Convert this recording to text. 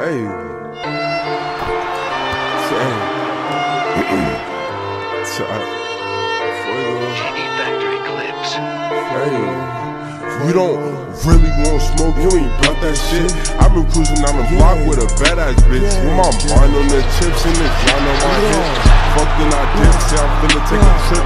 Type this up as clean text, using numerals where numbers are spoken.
Hey. Factory clips. You don't really want smoke, you ain't brought that shit. I've been cruising down the block with a badass bitch. With my mind on the chips and the ground on my head. Fuck then I did, say I'm finna take a trip.